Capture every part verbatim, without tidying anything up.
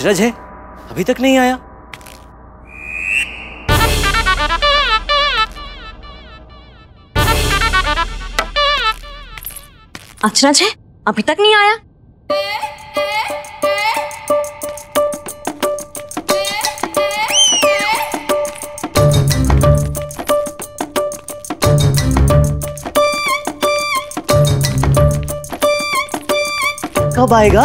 अचरज है, अभी तक नहीं आया। अचरज है, अभी तक नहीं आया। कब आएगा?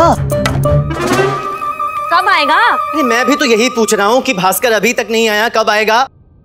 कब आएगा? अरे मैं भी तो यही पूछ रहा हूँ कि भास्कर अभी तक नहीं आया, कब आएगा?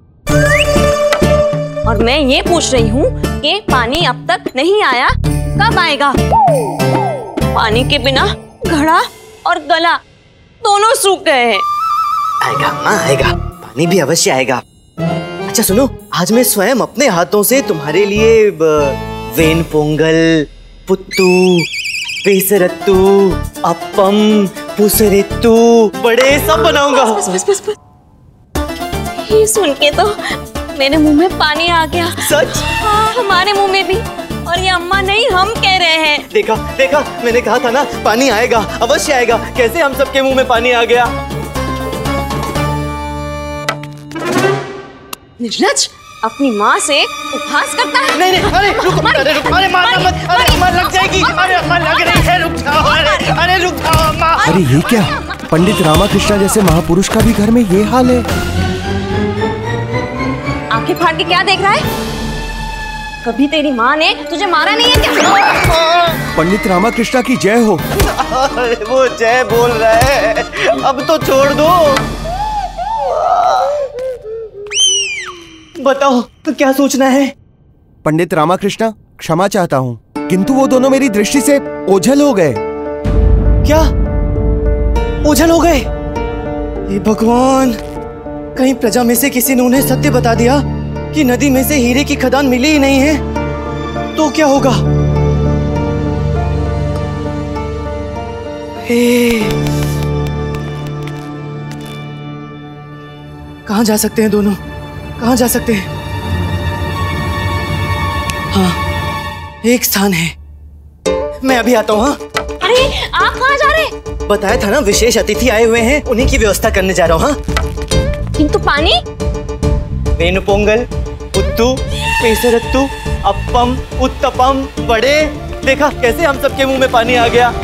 और मैं ये पूछ रही हूँ कि पानी अब तक नहीं आया, कब आएगा? पानी के बिना घड़ा और गला दोनों सूख गए हैं। आएगा माँ, आएगा, पानी भी अवश्य आएगा। अच्छा सुनो, आज मैं स्वयं अपने हाथों से तुम्हारे लिए वेन पोंगल, पुत्तू, पेसरत्तू, अप्पम, पुसरेत्तू, बड़े सब बनाऊंगा। बस बस बस बस। ये सुन के तो मेरे मुंह में पानी आ गया। सच? हाँ, हमारे मुंह में भी। और ये अम्मा नहीं, हम कह रहे हैं। देखा देखा, मैंने कहा था ना पानी आएगा, अवश्य आएगा। कैसे हम सबके मुंह में पानी आ गया। नीरज अपनी माँ से उपहास करता है। नहीं नहीं, अरे रुक, अरे रुक, अरे मारना मत, अरे अम्मा लग जाएगी, अरे अम्मा लग रही है, रुक जाओ, अरे अरे रुक जाओ अम्मा। अरे ये क्या, पंडित रामाकृष्ण जैसे महापुरुष का भी घर में ये हाल है। आंखें फाड़ के क्या देख रहा है? कभी तेरी माँ ने तुझे मारा नहीं है क्या? पंडित रामाकृष्ण की जय हो। वो जय बोल रहा है, अब तो छोड़ दो। बताओ तो क्या सोचना है? पंडित रामाकृष्ण, क्षमा चाहता हूँ, किंतु वो दोनों मेरी दृष्टि से ओझल हो गए। क्या ओझल हो गए? हे भगवान, कहीं प्रजा में से किसी ने उन्हें सत्य बता दिया कि नदी में से हीरे की खदान मिली ही नहीं है, तो क्या होगा? हे, कहाँ जा सकते हैं दोनों? कहाँ जा सकते हैं? हाँ, एक स्थान है, मैं अभी आता हूँ। हाँ? अरे आप कहाँ जा रहे? बताया था ना, विशेष अतिथि आए हुए हैं, उन्हीं की व्यवस्था करने जा रहा हूँ। हाँ? किंतु पानी? वेनु पोंगल, पुत्तू, पेसरत्तू, अप्पम, उत्तपम, बड़े। देखा कैसे हम सबके मुंह में पानी आ गया।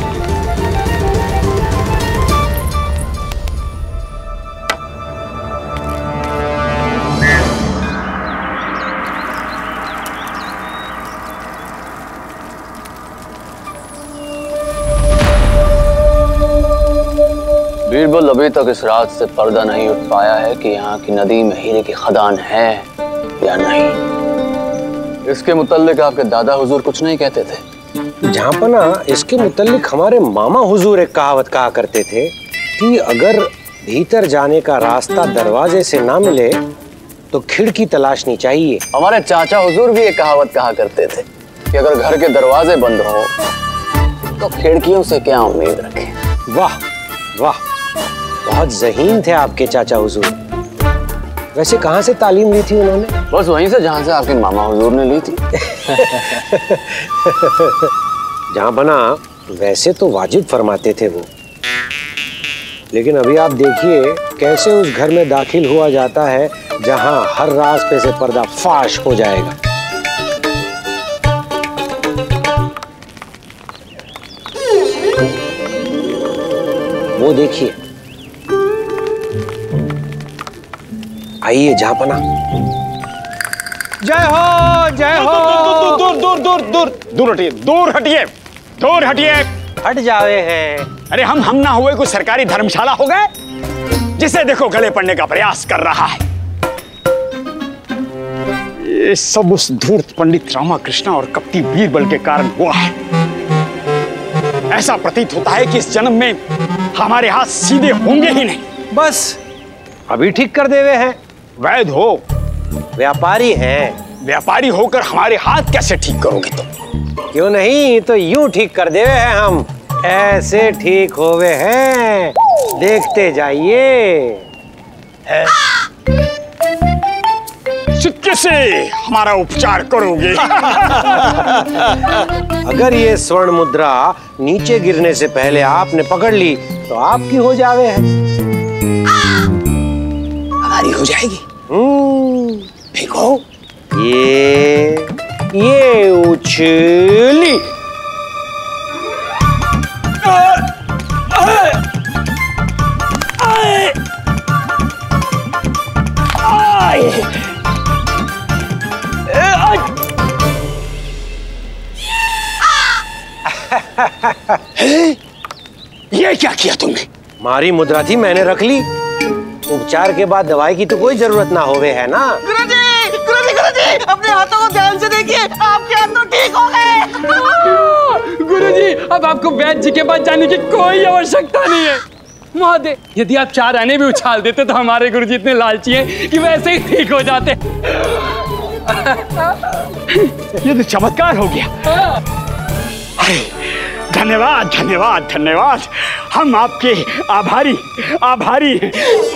बीरबल अभी तक इस रात से पर्दा नहीं उठ पाया है कि यहाँ की नदी में हीरे की खदान है या नहीं। इसके मुतल्लिक आपके दादा हुजूर कुछ नहीं कहते थे? जहाँपना, इसके मुतल्लिक हमारे मामा हुजूर एक कहावत कहा करते थे कि अगर भीतर जाने का रास्ता दरवाजे से ना मिले तो खिड़की तलाशनी चाहिए। हमारे चाचा हुजूर भी एक कहावत कहा करते थे कि अगर घर के दरवाजे बंद हो तो खिड़कियों से क्या उम्मीद रखें। वाह वाह, बहुत ज़हीन थे आपके चाचा हुजूर। वैसे कहाँ से तालीम ली थी उन्होंने? बस वहीं से जहाँ से आपके मामा हुजूर ने ली थी। जहाँ बना, वैसे तो वाजिब फरमाते थे वो, लेकिन अभी आप देखिए कैसे उस घर में दाखिल हुआ जाता है जहाँ हर राज पे से पर्दा फाश हो जाएगा। वो देखिए, आइए जहाँपना। जय हो जय हो। दूर दूर दूर दूर दूर हटिए, दूर हटिए, दूर हटिए। हट जावे हैं। अरे हम हम ना हुए कोई सरकारी धर्मशाला हो गए जिसे देखो गले पड़ने का प्रयास कर रहा है। ये सब उस धूर्त पंडित रामाकृष्ण और कपटी बीरबल के कारण हुआ है। ऐसा प्रतीत होता है कि इस जन्म में हमारे हाथ सीधे होंगे ही नहीं। बस अभी ठीक कर देवे हैं। वैद हो, व्यापारी हैं। व्यापारी होकर हमारे हाथ कैसे ठीक करोगे तुम? क्यों नहीं, तो यूं ठीक कर देवे हैं हम। ऐसे ठीक होवे हैं, देखते जाइए। सिक्के से हमारा उपचार करोगे? अगर ये स्वर्ण मुद्रा नीचे गिरने से पहले आपने पकड़ ली तो आपकी हो जावे है। हमारी हो जाएगी। हम्म, देखो ये ये उछली। ये क्या किया तुमने? मारी मुद्रा थी, मैंने रख ली। उपचार के बाद दवाई की तो कोई जरूरत ना होवे, है ना? गुरुजी, गुरुजी, गुरुजी, अपने हाथों को ध्यान से देखिए, आपके हाथ तो ठीक हो गए। गुरुजी, अब आपको वैद्य जी के पास जाने की कोई आवश्यकता नहीं है। महोदय, यदि आप चार आने भी उछाल देते तो हमारे गुरुजी इतने लालची हैं कि वैसे ही ठीक हो जाते। ये तो चमत्कार हो गया। अरे धन्यवाद, धन्यवाद, धन्यवाद। हम आपके आभारी आभारी हैं।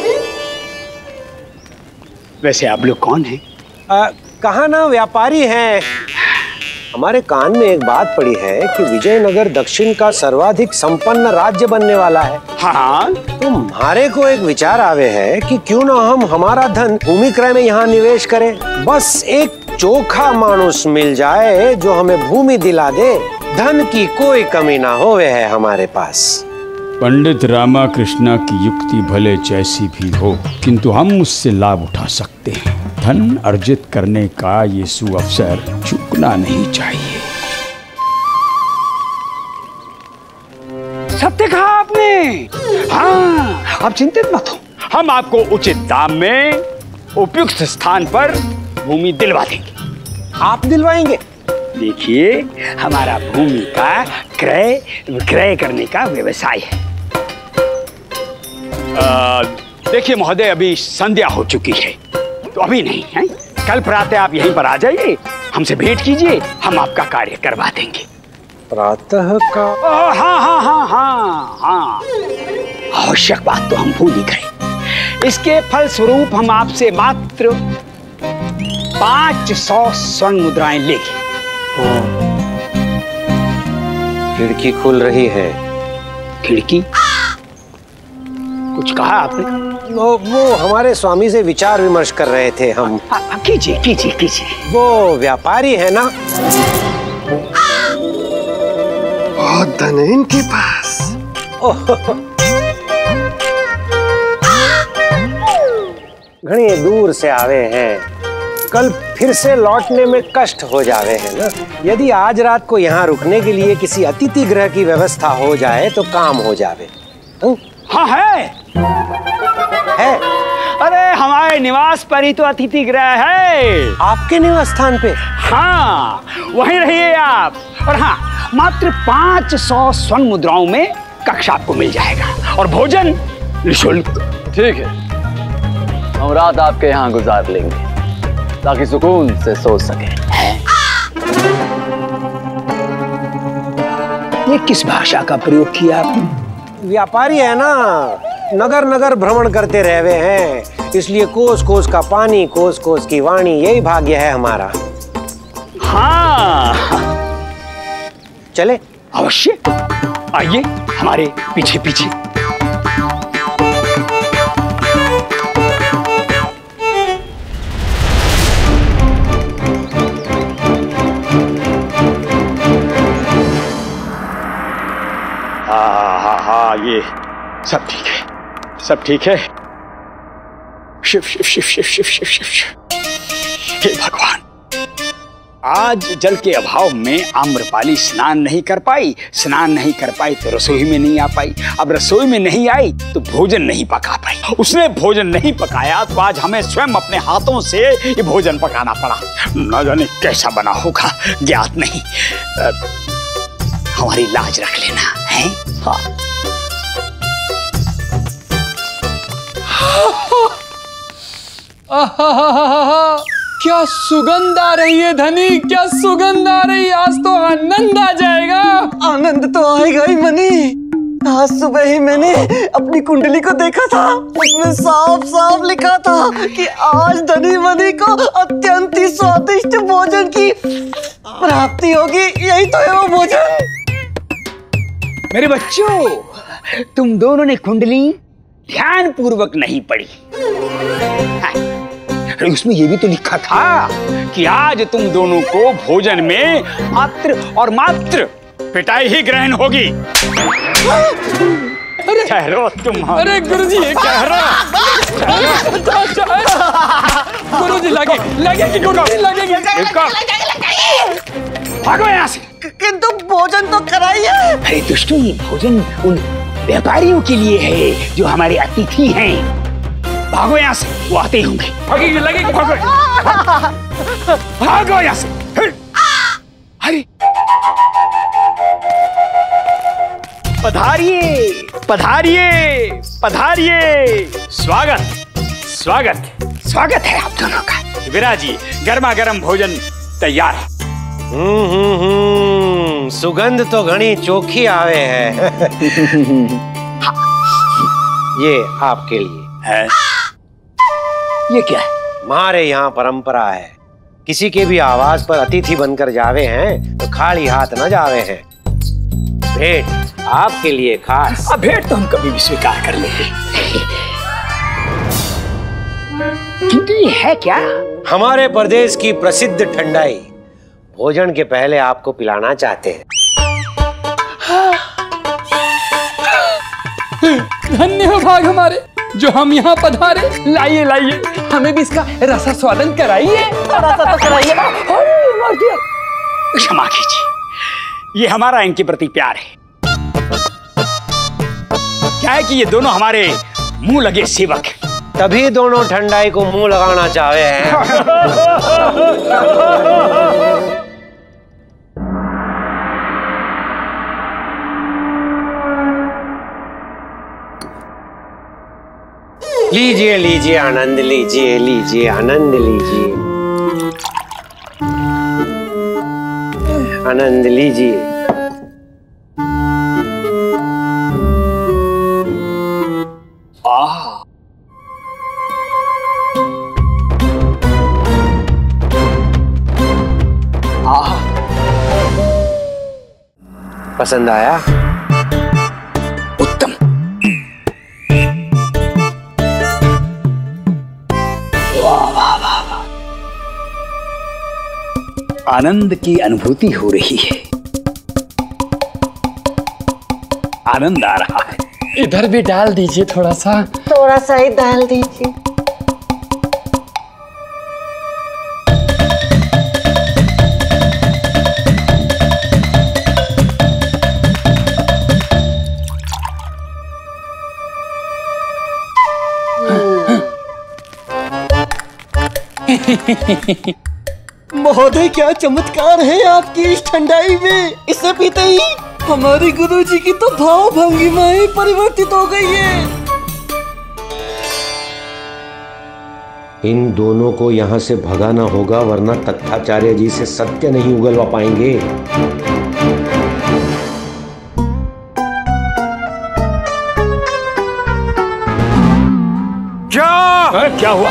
वैसे आप लोग कौन हैं? आ, कहाँ ना व्यापारी हैं। हमारे कान में एक बात पड़ी है कि विजयनगर दक्षिण का सर्वाधिक संपन्न राज्य बनने वाला है। हाँ, तो हमारे को एक विचार आवे है कि क्यों ना हम हमारा धन भूमि क्रय में यहाँ निवेश करें। बस एक चोखा मानुस मिल जाए जो हमें भूमि दिला दे, धन की कोई कमी ना होवे है हमारे पास। पंडित रामाकृष्णा की युक्ति भले जैसी भी हो, किंतु हम उससे लाभ उठा सकते हैं। धन अर्जित करने का ये सुअवसर चूकना नहीं चाहिए। सत्य कहा आपने। हाँ, आप चिंतित मत हो, हम आपको उचित दाम में उपयुक्त स्थान पर भूमि दिलवा देंगे। आप दिलवाएंगे? देखिए, हमारा भूमि का क्रय विक्रय करने का व्यवसाय है। आ, देखिए महोदय, अभी संध्या हो चुकी है, तो अभी नहीं है। कल प्रातः आप यहीं पर आ जाइए, हमसे भेंट कीजिए, हम आपका कार्य करवा देंगे। प्रातः का? ओ, हाँ हाँ हाँ हाँ हाँ, आवश्यक बात तो हम भूल ही गए। इसके फल स्वरूप हम आपसे मात्र पांच सौ स्वर्ण मुद्राएं लेंगे। खिड़की खुल रही है। खिड़की? कुछ कहा आपने? वो, वो हमारे स्वामी से विचार विमर्श कर रहे थे हम। कीजिए कीजिए कीजिए। वो व्यापारी है ना? बहुत धन है इनके पास। घनी दूर से आवे हैं, कल फिर से लौटने में कष्ट हो जावे है ना। यदि आज रात को यहाँ रुकने के लिए किसी अतिथि गृह की व्यवस्था हो जाए तो काम हो जावे। हुँ? हाँ है, है। अरे हमारे निवास पर ही तो अतिथि गृह है। आपके निवास स्थान पे? हाँ, वहीं रहिए आप। और हाँ, मात्र पांच सौ स्वर्ण मुद्राओं में कक्षा आपको मिल जाएगा और भोजन निःशुल्क। ठीक है, हम रात आपके यहाँ गुजार लेंगे ताकि सुकून से सो सके। ये किस भाषा का प्रयोग किया आपने? व्यापारी है ना, नगर नगर भ्रमण करते रहवे हैं, इसलिए कोस कोस का पानी, कोस कोस की वाणी, यही भाग्य है हमारा। हाँ, चले? अवश्य, आइए हमारे पीछे पीछे। हाँ हाँ हाँ, ये सब ठीक है, सब ठीक है। शिव शिव शिव शिव शिव शिव शिव शिव। हे भगवान, आज जल के अभाव में आम्रपाली स्नान नहीं कर पाई, स्नान नहीं कर पाई तो रसोई में नहीं आ पाई, अब रसोई में नहीं आई तो भोजन नहीं पका पाई। उसने भोजन नहीं पकाया तो आज हमें स्वयं अपने हाथों से ये भोजन पकाना पड़ा। न जाने कैसा बना होगा, ज्ञात नहीं। आ, हमारी लाज रख लेना है। हाँ। आहा, क्या सुगंध आ रही है धनी, क्या सुगंध आ रही है। आज तो आनंद आ जाएगा। आनंद तो आएगा ही मनी। आज सुबह ही मैंने अपनी कुंडली को देखा था, उसमें साफ साफ लिखा था कि आज धनी मनी को अत्यंत ही स्वादिष्ट भोजन की प्राप्ति होगी। यही तो है वो भोजन। मेरे बच्चों, तुम दोनों ने कुंडली ध्यान पूर्वक नहीं पढ़ी। अरे उसमें ये भी तो लिखा था कि आज तुम दोनों को भोजन में मात्र और मात्र पिटाई ही ग्रहण होगी। अरे ठहरो तुम। अरे गुरुजी ठहरो। गुरुजी लगे लगेगी गुरुजी लगेगी। भागो यहाँ से। किंतु भोजन तो कराइए। अरे दुष्टू, भोजन उन व्यापारियों के लिए है जो हमारे अतिथि हैं। भागो यहाँ से, वो आते ही होंगे। लगेगी लगेगी। भागो भागो यहाँ से। अरे पधारिए पधारिए पधारिए। स्वागत स्वागत स्वागत है आप दोनों का। विराजी, गर्मा गर्म भोजन तैयार है। हम्म हम्म हम्म सुगंध तो घनी चोखी आवे है। ये आपके लिए है। ये क्या है? हमारे यहाँ परंपरा है, किसी के भी आवाज पर अतिथि बनकर जावे हैं तो खाली हाथ न जावे हैं। भेंट आपके लिए खास। अब भेंट तो हम कभी भी स्वीकार कर लेंगे। किंतु ये है क्या? हमारे प्रदेश की प्रसिद्ध ठंडाई भोजन के पहले आपको पिलाना चाहते हैं। धन्य हो भाग हमारे जो हम यहाँ पधारे। लाइए लाइए, हमें भी इसका रसास्वादन कराइए। रसा तो कराइए। मार दिया। क्षमा कीजिए, ये हमारा इनके प्रति प्यार है। क्या है कि ये दोनों हमारे मुंह लगे सेवक हैं। तभी दोनों ठंडाई को मुंह लगाना चाहे हैं। लीजिए लीजिए, आनंद लीजिए, लीजिए आनंद लीजिए, आनंद लीजिए। पसंद आया? उत्तम। वाह वाह वाह वाह, आनंद की अनुभूति हो रही है। आनंद आ रहा है। इधर भी डाल दीजिए थोड़ा सा। थोड़ा सा ही डाल दीजिए। महोदय, क्या चमत्कार है आपकी इस ठंडाई में। इसे पीते ही हमारी गुरुजी की तो भाव भंगिमा ही परिवर्तित हो गई है। इन दोनों को यहाँ से भगाना होगा, वरना तथाचार्य जी से सत्य नहीं उगलवा पाएंगे। क्या आ, क्या हुआ?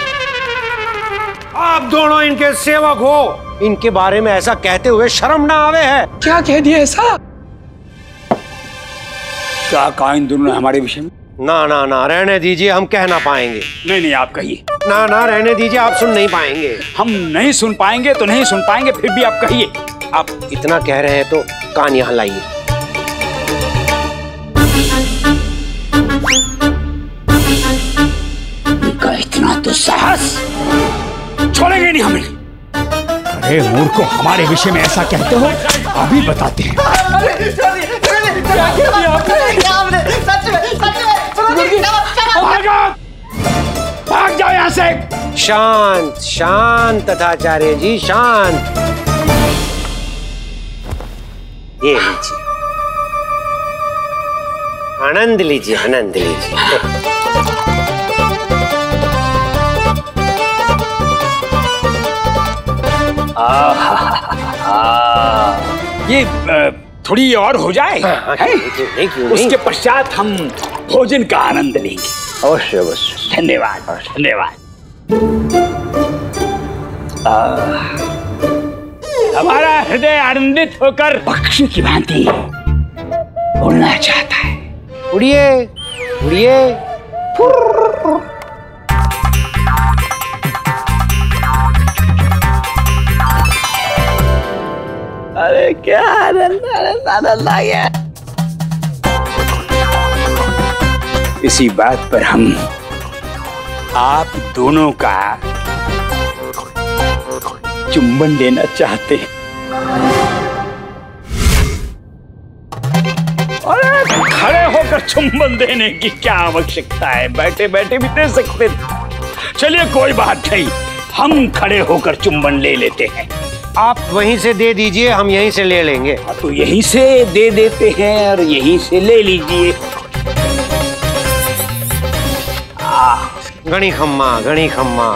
आप दोनों इनके सेवक हो, इनके बारे में ऐसा कहते हुए शर्म ना आवे है? क्या कह दिया ऐसा? क्या कहा इन दोनों ने हमारे विषय में? ना ना ना, रहने दीजिए, हम कह ना पाएंगे। नहीं नहीं, आप कहिए। ना ना, रहने दीजिए, आप सुन नहीं पाएंगे। हम नहीं सुन पाएंगे तो नहीं सुन पाएंगे, फिर भी आप कहिए। आप इतना कह रहे हैं तो कान यहाँ लाइए। इनका इतना तो साहस, छोड़ेंगे नहीं हमें। अरे मूर्खों, हमारे विषय में ऐसा कहते हो? अभी बताते हैं। भाग जाओ यहाँ से। शांत शांत तथाचार्य जी, शांत। ये लीजिए, आनंद लीजिए, आनंद लीजिए। ये थोड़ी और हो जाए, हाँ, है? क्यों नहीं, क्यों नहीं? उसके पश्चात हम भोजन का आनंद लेंगे। अवश्य अवश्य। धन्यवाद धन्यवाद। हमारा हृदय आनंदित होकर पक्षी की भांति उड़ना चाहता है। उड़िए उड़िए। अरे क्या आनंद आनंद आनंद आ गया। इसी बात पर हम आप दोनों का चुंबन लेना चाहते हैं। अरे खड़े होकर चुंबन देने की क्या आवश्यकता है, बैठे बैठे भी दे सकते थे। चलिए कोई बात नहीं, हम खड़े होकर चुंबन ले लेते हैं। आप वहीं से दे दीजिए, हम यहीं से ले लेंगे। तो यहीं से दे देते हैं और यहीं से ले लीजिए। गणी खम्मा गणी खम्मा।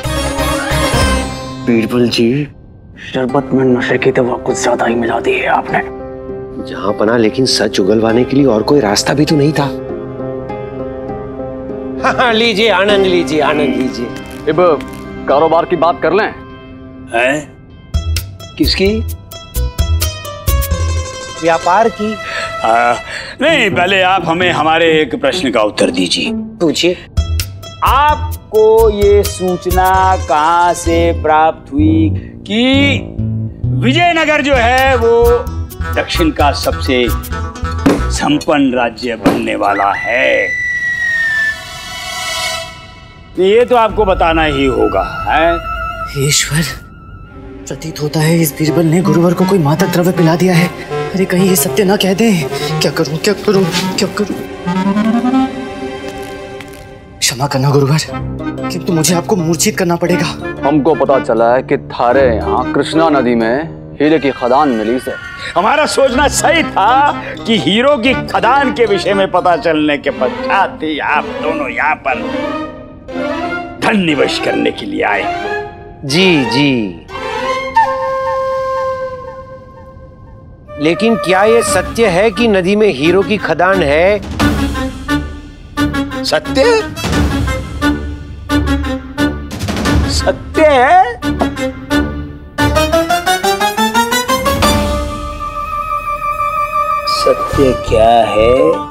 बीरबल जी, शरबत में नशे की दवा कुछ ज्यादा ही मिला दी है आपने। जहां पना, लेकिन सच उगलवाने के लिए और कोई रास्ता भी तो नहीं था। हाँ, लीजिए आनंद लीजिए आनंद लीजिए। अब कारोबार की बात कर लें। हैं? किसकी? व्यापार की। आ, नहीं, पहले आप हमें हमारे एक प्रश्न का उत्तर दीजिए। पूछिए। आपको ये सूचना कहां से प्राप्त हुई कि विजयनगर जो है वो दक्षिण का सबसे संपन्न राज्य बनने वाला है? ये तो आपको बताना ही होगा। है ईश्वर, प्रतीत होता है इस बीरबल ने गुरुवर को कोई मादक द्रव्य पिला दिया है। अरे कहीं ये सत्य ना कह दे। क्या करूं क्या करूं क्या करूं? क्षमा करना गुरुवर, किंतु मुझे आपको मूर्छित करना पड़ेगा। हमको पता चला है कि थारे यहाँ कृष्णा नदी में हीरे की खदान मिली से। हमारा सोचना सही था कि हीरो की खदान के विषय में पता चलने के पश्चात ही आप दोनों यहाँ पर धन निवेश करने के लिए आए। जी जी, लेकिन क्या ये सत्य है कि नदी में हीरो की खदान है? सत्य? सत्य है? सत्य क्या है,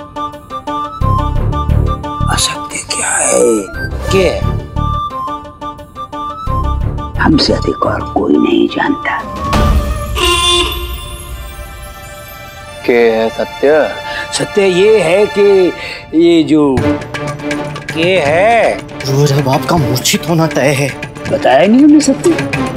असत्य क्या है? क्या? हमसे अधिक और कोई नहीं जानता। क्या है सत्य? सत्य ये है कि ये जो ये है गुरुवर, अब आपका मूर्छित होना तय है। बताया नहीं हमने सत्य,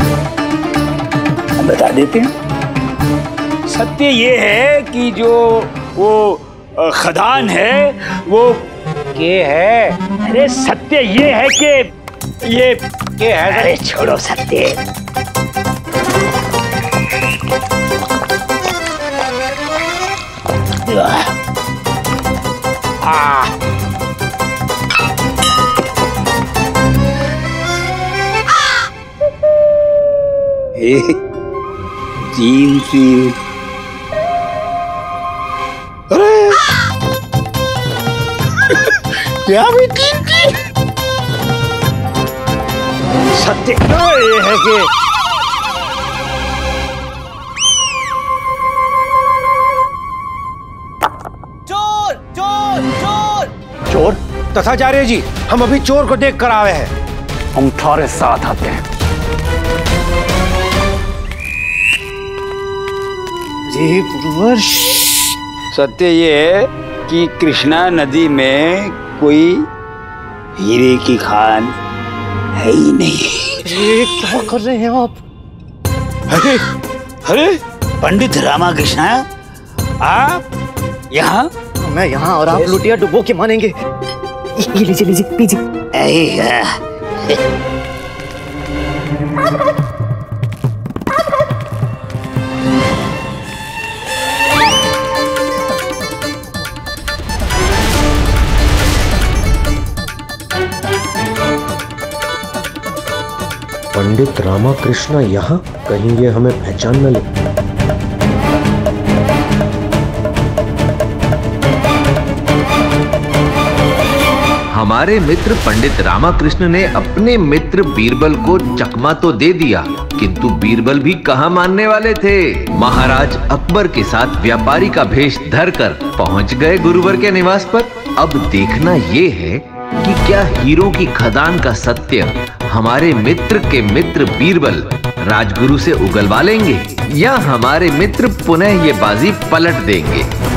हम बता देते हैं। सत्य ये है कि जो वो खदान है वो ये है। अरे सत्य ये है कि ये ये है। अरे छोड़ो सत्य। आ तीन तीन। अरे क्या भी तीन तीन? सत्य ये है कि चोर चोर चोर चोर? तथाचार्य जी, हम अभी चोर को देख कर आए हैं। हम थारे साथ आते हैं। जी गुरुवर, सत्य ये है कि कृष्णा नदी में कोई हीरे की खान है ही नहीं। ये क्या कर रहे हैं आप? अरे अरे पंडित रामाकृष्ण, आप यहाँ? मैं यहाँ और आप लुटिया डुबो के मानेंगे। ये लीजिए लीजिए पीजिए। पंडित रामाकृष्ण यहाँ? कहीं ये हमें पहचान न ले। हमारे मित्र पंडित रामाकृष्ण ने अपने मित्र बीरबल को चकमा तो दे दिया, किंतु बीरबल भी कहाँ मानने वाले थे। महाराज अकबर के साथ व्यापारी का भेष धरकर पहुंच गए गुरुवर के निवास पर। अब देखना ये है कि क्या हीरों की खदान का सत्य हमारे मित्र के मित्र बीरबल राजगुरु से उगलवा लेंगे या हमारे मित्र पुनः ये बाजी पलट देंगे।